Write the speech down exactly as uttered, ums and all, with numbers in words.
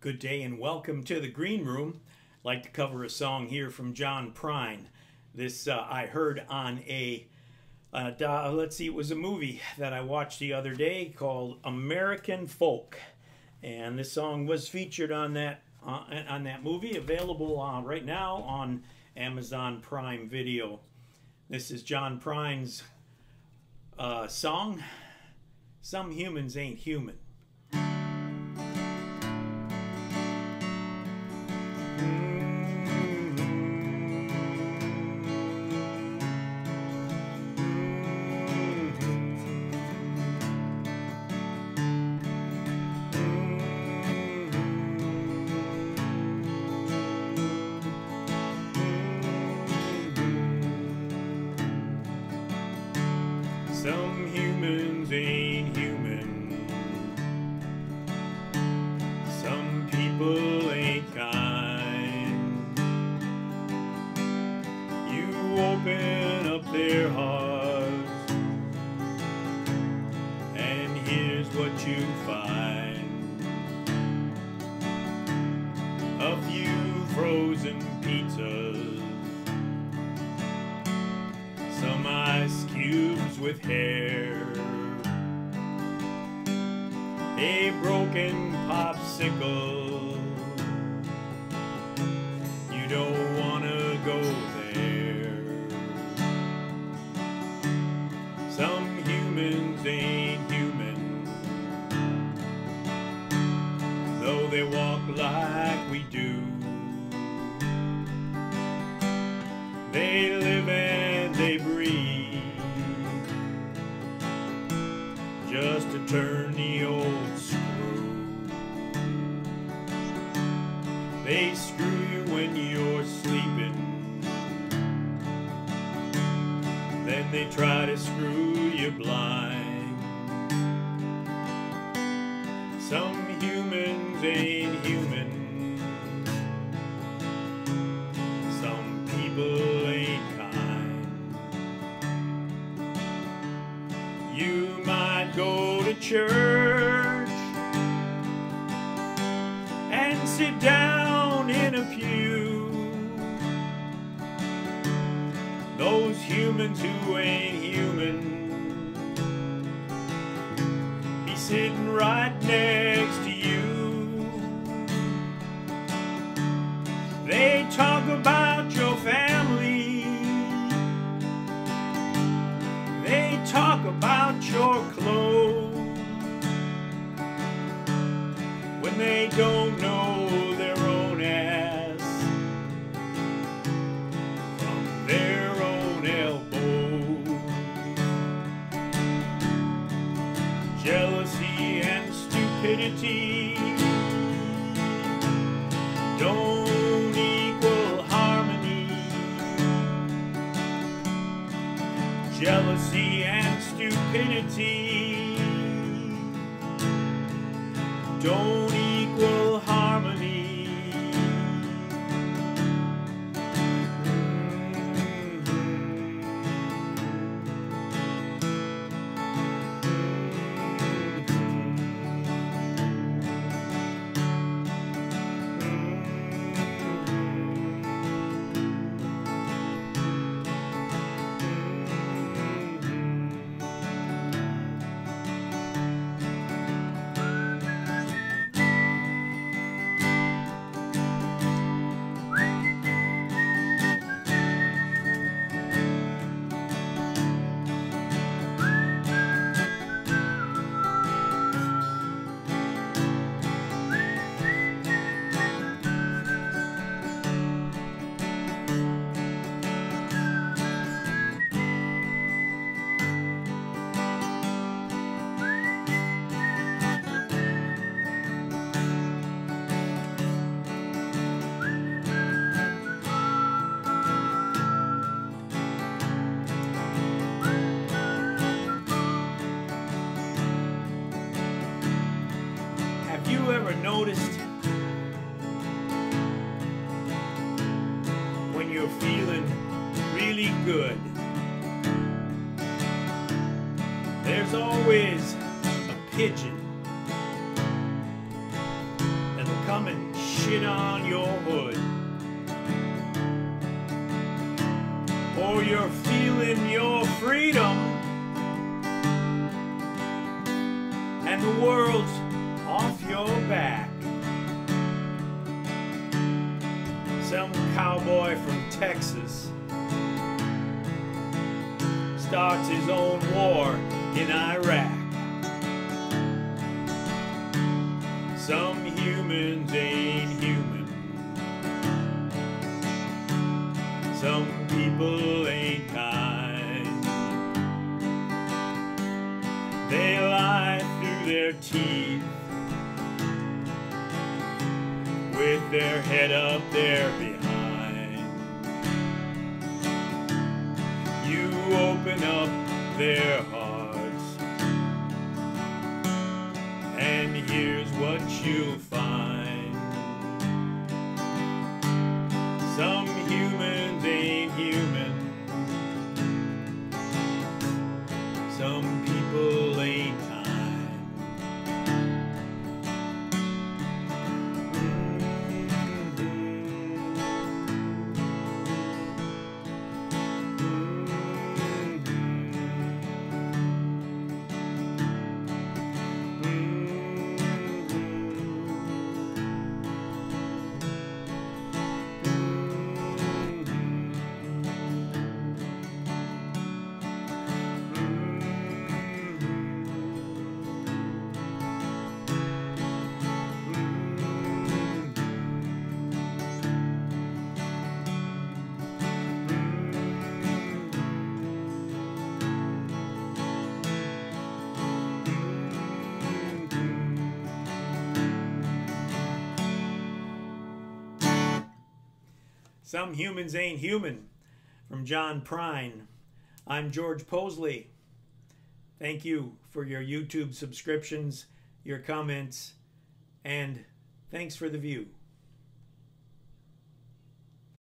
Good day and welcome to the Green Room. I'd like to cover a song here from John Prine. This uh, I heard on a, uh, let's see, it was a movie that I watched the other day called American Folk. And this song was featured on that, uh, on that movie, available uh, right now on Amazon Prime Video. This is John Prine's uh, song, Some Humans Ain't Human. Some humans ain't human. Some people ain't kind. You open up their hearts, and here's what you find. A few frozen pizzas, some ice cubes with hair, a broken popsicle. You don't want to go there. Some humans ain't human, though they walk like we do. They live and they breathe just to turn the old screw. They screw you when you're sleeping, then they try to screw you blind. Some humans ain't human. Some people ain't kind. You might go to church and sit down in a pew. Those humans who ain't human be sitting right next to you. They talk about your family, they talk about your clothes, when they don't know their own ass from their own elbow. Jealousy and stupidity don't equal harmony. Jealousy and stupidity don't equal harmony. Have you ever noticed when you're feeling really good, there's always a pigeon that'll come and shit on your hood, or you're feeling your freedom and the world's off your back. Some cowboy from Texas starts his own war in Iraq. Some humans ain't human. Some people ain't kind. They lie through their teeth with their head up there behind. You open up their hearts, and here's what you'll find. Some humans ain't human. Some people ain't kind. Some Humans Ain't Human from John Prine. I'm George Possley. Thank you for your YouTube subscriptions, your comments, and thanks for the view.